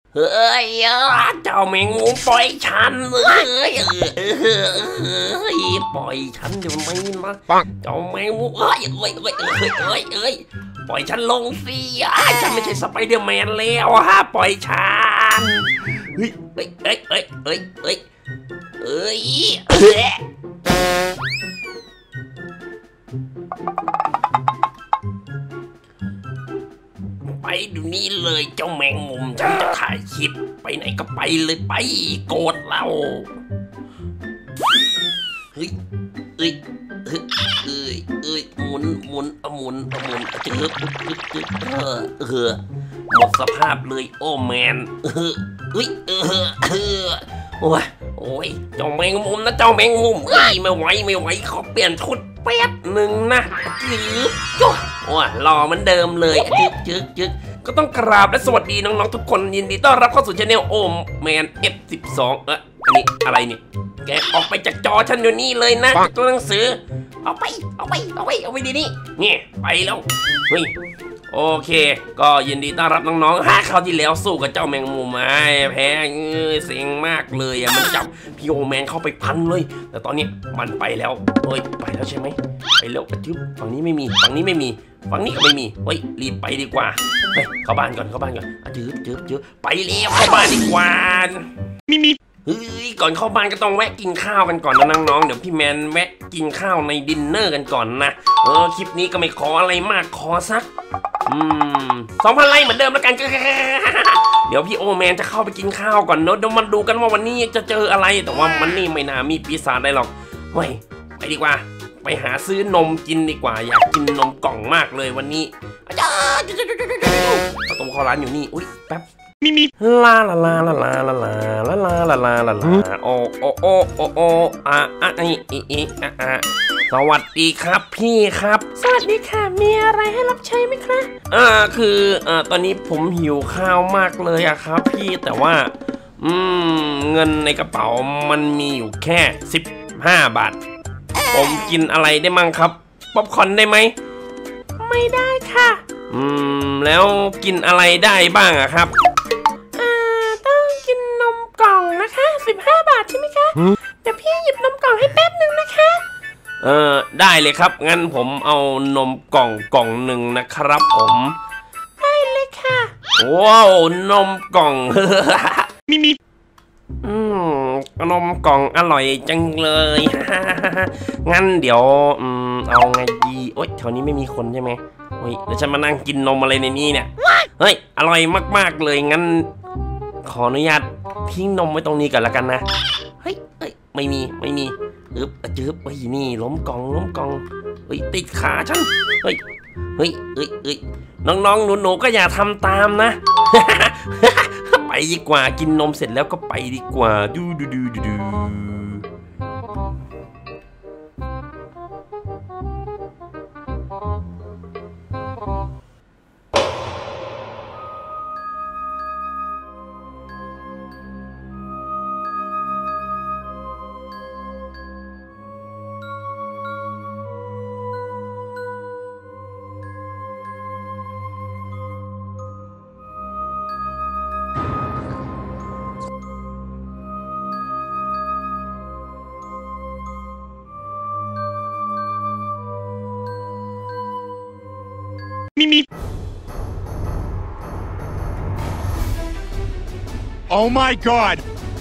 เฮ้ยเจ้าแมงมุมปล่อยฉันเลยปล่อยฉันเดี๋ยวนี้นะเจ้าแมงมุมปล่อยฉันลงสิฉันไม่ใช่สไปเดอร์แมนแล้วปล่อยฉันเฮ้ยไปดูนี่เลยเจ้าแมงมุมฉันจะถ่ายคลิปไปไหนก็ไปเลยไปโกรธเราเฮ้ยหมุนจืบหมดสภาพเลยโอ้แมนโอ้ยเจ้าแมงมุมนะเจ้าแมงมุมไม่ไหวขอเปลี่ยนชุดแป๊บหนึ่งนะจืบหล่อเหมือนเดิมเลยจึ๊กก็ต้องกราบและสวัสดีน้องๆทุกคนยินดีต้อนรับเข้าสู่ช่องโอมแมน F12 อันนี้อะไรเนี่ยแกออกไปจากจอฉันอยู่นี่เลยนะตัวหนังสือเอาไปดีนี่เนี่ยไปแล้วเฮ้ยโอเคก็ยินดีต้อนรับน้องๆคราวที่แล้วสู้กับเจ้าแมงมุมแพ้เซ็งมากเลยมันจับพี่โอแมนเข้าไปพันเลยแต่ตอนนี้มันไปแล้วเฮ้ยไปแล้วใช่ไหมไปแล้วจึ๊บฝั่งนี้ไม่มีฝั่งนี้ก็ไม่มีเฮ้ยรีบไปดีกว่าเฮ้ยเข้าบ้านก่อนจื๊บไปแล้วเข้าบ้านดีกว่ามีเฮ้ยก่อนเข้าบ้านก็ต้องแวะกินข้าวกันก่อนนะน้องๆเดี๋ยวพี่แมนแวะกินข้าวในดินเนอร์กันก่อนนะคลิปนี้ก็ไม่ขออะไรมากขอสัก2,000 ไลค์เหมือนเดิมแล้วกันเดี๋ยวพี่โอแมนจะเข้าไปกินข้าวก่อนเนอะเดี๋ยวมาดูกันว่าวันนี้จะเจออะไรแต่ว่ามันนี่ไม่น่ามีปีศาจได้หรอกเฮ้ยไปดีกว่าไปหาซื้อนมกินดีกว่าอยากกินนมกล่องมากเลยวันนี้ประตูเข้าร้านอยู่นี่อุ้ยแป๊บมีลาโอสวัสดีครับพี่ครับสวัสดีค่ะมีอะไรให้รับใช้ไหมครับคือตอนนี้ผมหิวข้าวมากเลยอะครับพี่แต่ว่าเงินในกระเป๋ามันมีอยู่แค่15 บาทผมกินอะไรได้มั่งครับป๊อปคอร์นได้ไหมไม่ได้ค่ะแล้วกินอะไรได้บ้างอะครับต้องกินนมกล่องนะคะ15 บาทใช่ไหมคะเดี๋ยวพี่หยิบนมกล่องให้แป๊บนึงนะคะได้เลยครับงั้นผมเอานมกล่องหนึ่งนะครับผมได้เลยค่ะว้าวนมกล่องมีนมกล่องอร่อยจังเลยงั้นเดี๋ยวเอาไงดีโอ๊ยแถวนี้ไม่มีคนใช่ไหมเฮ้ยเดี๋ยวฉันมานั่งกินนมอะไรในนี้เนี่ยเฮ้ยอร่อยมากๆเลยงั้นขออนุญาตทิ้งนมไว้ตรงนี้ก่อนละกันนะเฮ้ยไม่มีจืบนี่ล้มกล่องเฮ้ยติดขาฉันเฮ้ยน้องๆหนูก็อย่าทำตามนะ ไปดีกว่ากินนมเสร็จแล้วก็ไปดีกว่าดูมี Oh my God!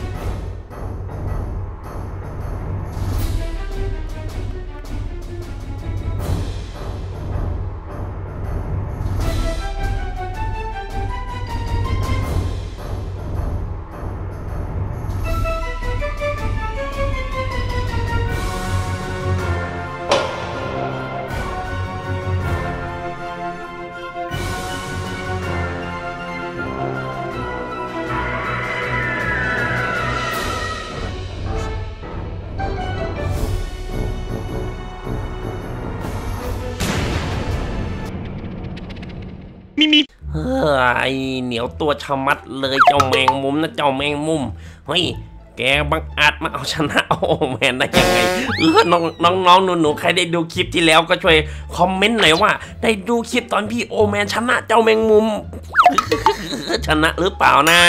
ไอเหนียวตัวชะมัดเลยเจ้าแมงมุมนะเจ้าแมงมุมเฮ้ยแกบังอาจมาเอาชนะโอแมนได้ยังไงน้องหนูใครได้ดูคลิปที่แล้วก็ช่วยคอมเมนต์หน่อยว่าได้ดูคลิปตอนพี่โอแมนชนะเจ้าแมงมุมชนะหรือเปล่านะ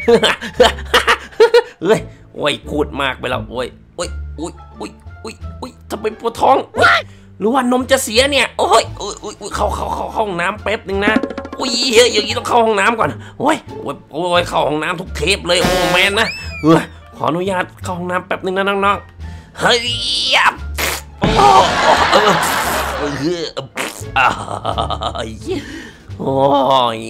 เฮ้ยโอ้ยพูดมากไปแล้วโอ้ยทำไมปวดท้องหรือว่านมจะเสียเนี่ยโอ้ยเข้าห้องน้ำแป๊บนึงนะอุ้ยเฮ้ยอย่างนี้ต้องเข้าห้องน้ำก่อนโอ้ยเข้าห้องน้ำทุกเทปเลยโอ้แมนนะขออนุญาตเข้าห้องน้ำแป๊บนึงนะน้องๆเฮ้ยโอ้ย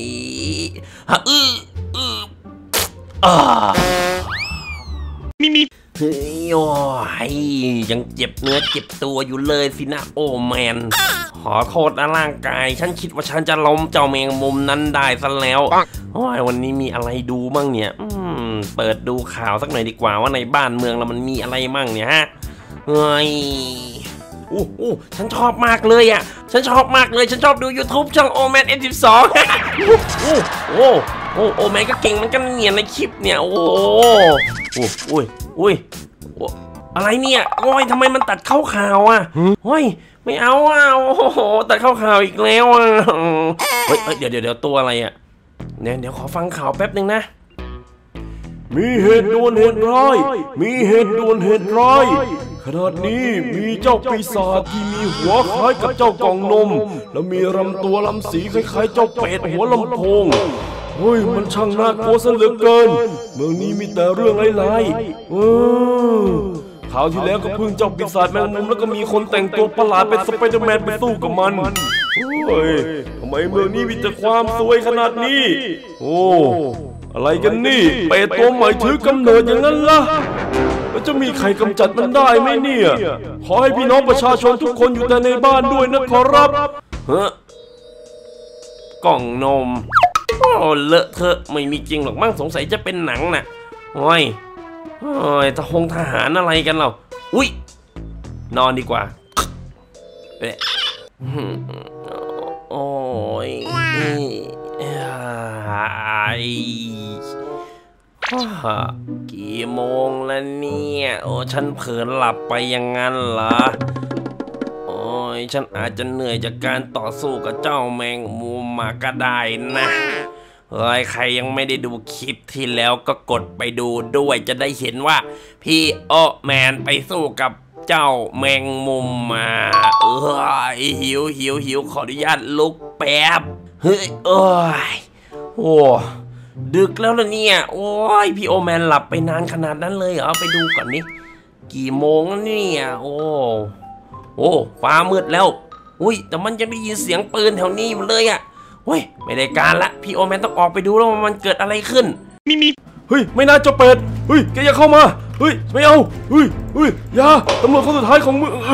มีเฮ้ยโอ้ยยังเจ็บเนื้อเจ็บตัวอยู่เลยสินะโอ้แมนขอโทษนะร่างกายฉันคิดว่าฉันจะล้มเจ้าแมงมุมนั้นได้ซะแล้วโอ้ยวันนี้มีอะไรดูมั่งเนี่ยเปิดดูข่าวสักหน่อยดีกว่าว่าในบ้านเมืองเรามันมีอะไรมั่งเนี่ยฮะเฮ้ยฉันชอบมากเลยอ่ะฉันชอบมากเลยฉันชอบดู YouTube ช่องโอแมน F12 โอแมนก็เก่งมันก็เนียนในคลิปเนี่ยโอ้ยอะไรเนี่ยโอ้ยทำไมมันตัดเข้าข่าวอ่ะเฮ้ยไม่เอาอ่ะโอ้โหตัดเข้าข่าวอีกแล้วอ่ะเฮ้ยเดี๋ยวตัวอะไรอ่ะเดี๋ยวขอฟังข่าวแป๊บนึงนะมีเหตุด่วนเหตุร้ายขณะนี้มีเจ้าปีศาจที่มีหัวคล้ายกับเจ้ากล่องนมและมีลำตัวลำสีคล้ายๆเจ้าเป็ดหัวลำโพงเฮ้ยมันช่างน่ากลัวซะเหลือเกินเมืองนี้มีแต่เรื่องร้ายๆข่าวที่แล้วก็พึ่งเจ้าปีศาจแมงมุมแล้วก็มีคนแต่งตัวประหลาดเป็นสไปเดอร์แมนไปสู้กับมันเฮ้ยทำไมเมืองนี้มีแต่ความซวยขนาดนี้อะไรกันนี่เป็ดตัวใหม่ถือกำเนิดอย่างนั้นล่ะแล้วจะมีใครกำจัดมันได้ไหมเนี่ยขอให้พี่น้องประชาชนทุกคนอยู่แต่ในบ้านด้วยนะขอรับกล่องนมเลอะเทอะไม่มีจริงหรอกมั้งสงสัยจะเป็นหนังน่ะโอ้ยทหารอะไรกันเราอุ้ยนอนดีกว่าโอ้ยกี่โมงแล้วเนี่ยฉันเผลอหลับไปอย่างนั้นเหรอฉันอาจจะเหนื่อยจากการต่อสู้กับเจ้าแมงมุมมาก็ได้นะใครยังไม่ได้ดูคลิปที่แล้วก็กดไปดูด้วยจะได้เห็นว่าพี่โอแมนไปสู้กับเจ้าแมงมุมมาหิวขออนุญาตลุกแป๊บเฮ้ยดึกแล้วล่ะเนี่ยโอ้ยพี่โอแมนหลับไปนานขนาดนั้นเลยเหรอไปดูก่อนนี่กี่โมงแล้วเนี่ยโอ้ฟ้ามืดแล้วอุ้ยแต่มันยังได้ยินเสียงปืนแถวนี้อยู่เลยอ่ะเฮ้ยไม่ได้การละพี่โอแมนต้องออกไปดูแล้วมันเกิดอะไรขึ้นมีเฮ้ยไม่น่าจะเป็ดเฮ้ยแกอย่าเข้ามาเฮ้ยไม่เอาเฮ้ยอย่าตำรวจคนสุดท้ายของมึง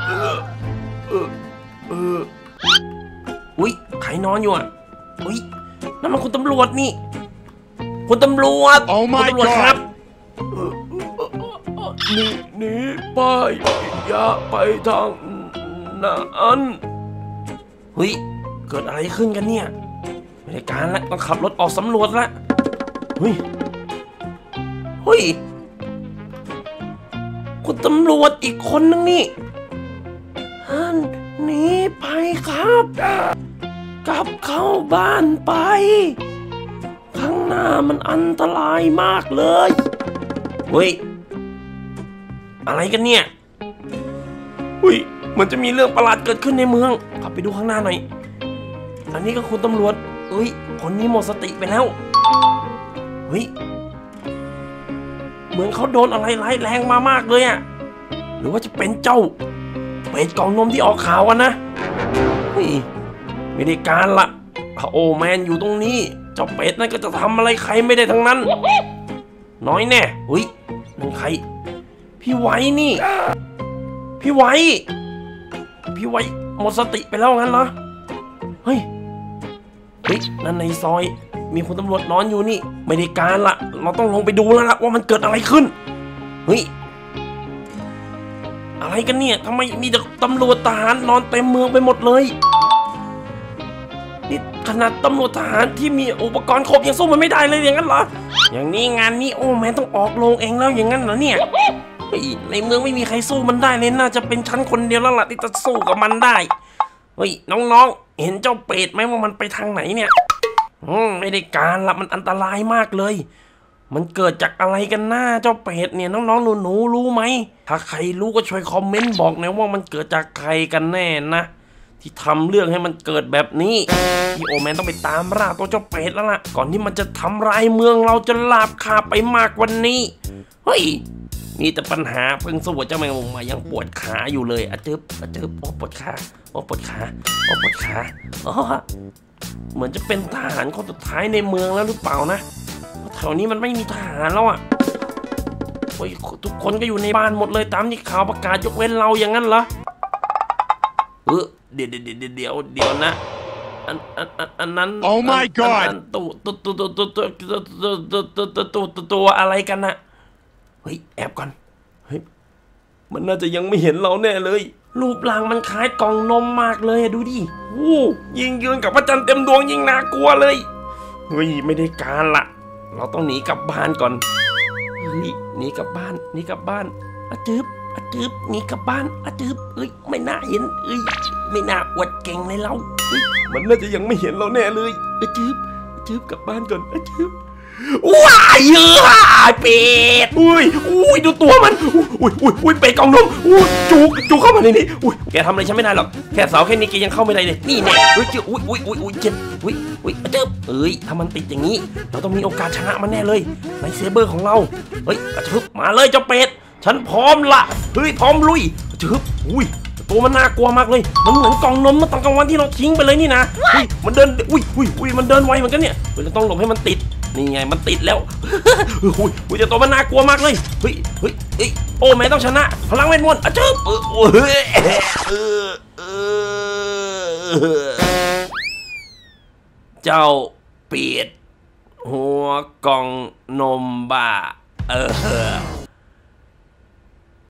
อุ้ยใครนอนอยู่อ่ะอุ้ยนั่นมันคุณตำรวจนี่คุณตำรวจคุณตำรวจครับหนีไปอย่าไปทางนั้นเฮ้ยเกิดอะไรขึ้นกันเนี่ยไม่ได้การละต้องขับรถออกสำรวจละเฮ้ยคุณตำรวจอีกคนนึงนี่หนีไปครับกลับเข้าบ้านไปข้างหน้ามันอันตรายมากเลยเฮ้ยอะไรกันเนี่ยมันจะมีเรื่องประหลาดเกิดขึ้นในเมืองขับไปดูข้างหน้าหน่อยอันนี้ก็คุณตำรวจคนนี้หมดสติไปแล้วเหมือนเขาโดนอะไรร้ายแรงมามากเลยอะหรือว่าจะเป็นเจ้าเป็ดกล่องนมที่ออกข่าวกันนะไม่ได้การละโอแมนอยู่ตรงนี้เจ้าเป็ดนั่นก็จะทำอะไรใครไม่ได้ทั้งนั้นน้อยแน่นั่นใครพี่ไว้นี่พี่ไว้หมดสติไปแล้วงั้นเหรอเฮ้ยนั่นในซอยมีคนตำรวจนอนอยู่นี่ไม่ได้การละเราต้องลงไปดูแล้วล่ะว่ามันเกิดอะไรขึ้นอะไรกันเนี่ยทำไมมีแต่ตำรวจทหารนอนเต็มเมืองไปหมดเลยนี่ขนาดตำรวจทหารที่มีอุปกรณ์ครบยังสู้มันไม่ได้เลยอย่างนั้นเหรออย่างนี้งานนี้โอ้แม่ต้องออกโรงเองแล้วอย่างนั้นเหรอเนี่ยในเมืองไม่มีใครสู้มันได้เลยน่าจะเป็นฉันคนเดียวแล้วล่ะที่จะสู้กับมันได้น้องๆเห็นเจ้าเป็ดไหมว่ามันไปทางไหนเนี่ยไม่ได้การละมันอันตรายมากเลยมันเกิดจากอะไรกันหน้าเจ้าเป็ดเนี่ยน้องๆหนูๆรู้ไหมถ้าใครรู้ก็ช่วยคอมเมนต์บอกหน่อยว่ามันเกิดจากใครกันแน่นะที่ทำเรื่องให้มันเกิดแบบนี้พี่โอแมนต้องไปตามล่าตัวเจ้าเป็ดแล้วล่ะก่อนที่มันจะทำร้ายเมืองเราจนลาบคาบไปมากกว่านี้เฮ้ยมีแต่ปัญหาเพิ่งสู้เจ้าแมงมุมมายังปวดขาอยู่เลยอะจึ๊บโอ้ปวดขาโอ้ปวดขาโอ้ปวดขาเหมือนจะเป็นทหารคนสุดท้ายในเมืองแล้วหรือเปล่านะแถวนี้มันไม่มีทหารแล้วอ่ะโอ้ยทุกคนก็อยู่ในบ้านหมดเลยตามที่ข่าวประกาศยกเว้นเราอย่างนั้นเหรอเดี๋ยวนะอันนั้น Oh my God ตัวอะไรกันนะเฮ้ยแอบก่อนเฮ้ยมันน่าจะยังไม่เห็นเราแน่เลยรูปร่างมันคล้ายกล่องนมมากเลยดูดิยิงยืนกับพระจันทร์เต็มดวงยิ่งน่ากลัวเลยเฮ้ยไม่ได้การละเราต้องหนีกลับบ้านก่อนเฮ้ยหนีกลับบ้านอะจึ๊บหนีกลับบ้านอะจึ๊บไม่น่าเห็นไม่น่าอวดเก่งเลยเรามันน่าจะยังไม่เห็นเราแน่เลยอะจึ๊บกลับบ้านก่อนอะจึ๊บว้ายเป็ดอุ้ยดูตัวมันอุ้ยเป็ดกองนมจุกเข้ามาในนี้แกทำอะไรฉันไม่ได้หรอกแค่เสาแค่นี้แกยังเข้าไม่ได้เลยนี่แน่อุ้ยเจ็บเจ็บถ้ามันติดอย่างนี้เราต้องมีโอกาสชนะมันแน่เลยไลท์เซเบอร์ของเรากระทึบมาเลยเจ้าเป็ดฉันพร้อมละพร้อมลุยกระทึบตัวมันน่ากลัวมากเลยมันเหมือนกล่องนมเมื่อตอนกลางวันที่เราทิ้งไปเลยนี่นะมันเดินมันเดินไวเหมือนกันเนี่ยเราต้องหลบให้มันติดนี่ไงมันติดแล้วจะตัวมันน่ากลัวมากเลยโอ้แม่ต้องชนะพลังเวทมนต์อะจึ๊บเจ้าเป็ดหัวกล่องนมบ้า